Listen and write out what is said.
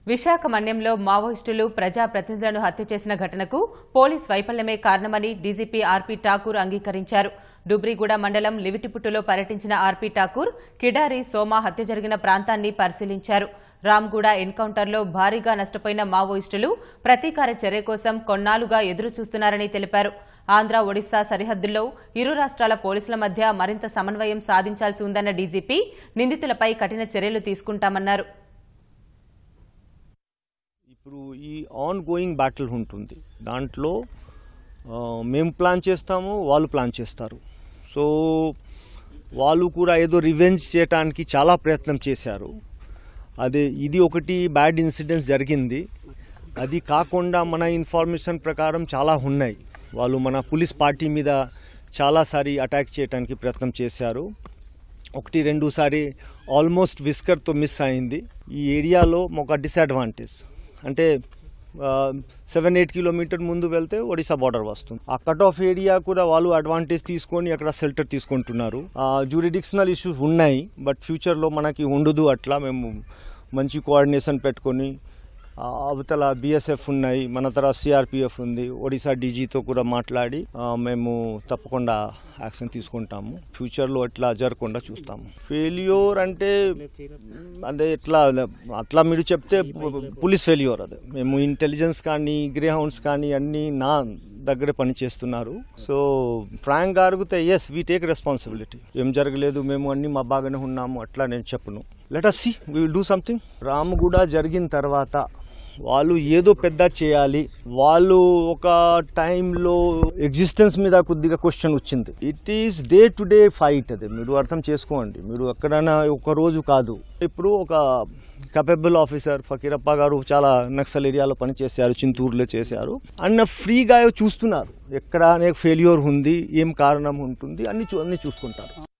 విశాఖ మన్యంలో మావోయిస్టులు ప్రజా ప్రతినిధులను హత్య చేసిన ఘటనకు పోలీస్ వైఫల్యమే కారణమని డీజీపీ ఆర్పీ ఠాకూర్ అంగీకరించారు. డుబ్రిగూడ మండలం లివిటిపుట్టులో పర్యటించిన ఆర్పీ ఠాకూర్ కిడారి సోమా హత్య జరిగిన ప్రాంతాన్ని పరిశీలించారు. రామ్గూడ ఎన్కౌంటర్లో భారీగా నష్టపోయిన మావోయిస్టులు ప్రతీకార చర్య కోసం కొన్నాళ్లుగా ఎదురు చూస్తున్నారని తెలిపారు. ఆంధ్ర ఒడిశా సరిహద్దుల్లో ఇరు రాష్ట్రాల పోలీసుల మధ్య మరింత సమన్వయం సాధించాల్సి ఉందన్న డీజీపీ నిందితులపై కఠిన చర్యలు తీసుకుంటామన్నారు. ఇప్పుడు ఈ ఆన్ గోయింగ్ బ్యాటిల్ ఉంటుంది. దాంట్లో మేము ప్లాన్ చేస్తాము, వాళ్ళు ప్లాన్ చేస్తారు. సో వాళ్ళు కూడా ఏదో రివెంజ్ చేయడానికి చాలా ప్రయత్నం చేశారు. ఇది ఒకటి బ్యాడ్ ఇన్సిడెంట్స్ జరిగింది. అది కాకుండా మన ఇన్ఫర్మేషన్ ప్రకారం చాలా ఉన్నాయి. వాళ్ళు మన పోలీస్ పార్టీ మీద చాలాసారి అటాక్ చేయడానికి ప్రయత్నం చేశారు. 1-2 సారి ఆల్మోస్ట్ విస్కర్తో మిస్ అయింది. ఈ ఏరియాలో ఒక డిసడ్వాంటేజ్ అంటే 7-8 కిలోమీటర్ ముందు వెళ్తే ఒడిశా బార్డర్ వస్తుంది. ఆ కట్ ఆఫ్ ఏరియా కూడా వాళ్ళు అడ్వాంటేజ్ తీసుకొని అక్కడ షెల్టర్ తీసుకుంటున్నారు. జ్యూరిడిక్షనల్ ఇష్యూస్ ఉన్నాయి, బట్ ఫ్యూచర్లో మనకి ఉండదు. అట్లా మేము మంచి కోఆర్డినేషన్ పెట్టుకొని అవతల బీఎస్ఎఫ్ ఉన్నాయి, మన తర్వాత సిఆర్పిఎఫ్ ఉంది, ఒడిశా డీజీతో కూడా మాట్లాడి మేము తప్పకుండా యాక్షన్ తీసుకుంటాము. ఫ్యూచర్లో అట్లా జరగకుండా చూస్తాము. ఫెయిల్యూర్ అంటే అదే అట్లా మీరు చెప్తే పోలీస్ ఫెయిల్యూర్. అదే మేము ఇంటెలిజెన్స్ కానీ గ్రే హౌండ్స్ కానీ అన్నీ నా దగ్గర పనిచేస్తున్నారు. సో ఫ్రాంక్ అడిగితే ఎస్ వీ టేక్ రెస్పాన్సిబిలిటీ. ఏం జరగలేదు, మేము అన్ని మా బాగానే ఉన్నాము అట్లా నేను చెప్పను. Let us see, we will do something. రామగూడ జరిగిన తర్వాత వాళ్ళు ఏదో పెద్ద చేయాలి. వాళ్ళు ఒక టైంలో ఎగ్జిస్టెన్స్ మీద కొద్దిగా క్వశ్చన్ వచ్చింది. It is day to day fight. అదే మీరు అర్థం చేసుకోండి. మీరు ఎక్కడైనా ఒక రోజు కాదు. ఇప్పుడు ఒక కేపబుల్ ఆఫీసర్ ఫకీరప్ప గారు చాలా నక్సల్ ఏరియాలో పనిచేశారు, చింతూరులో చేశారు. అన్న ఫ్రీగా చూస్తున్నారు. ఎక్కడ ఫెయిల్యూర్ ఉంది, ఏం కారణం ఉంటుంది అన్ని చూసుకుంటారు.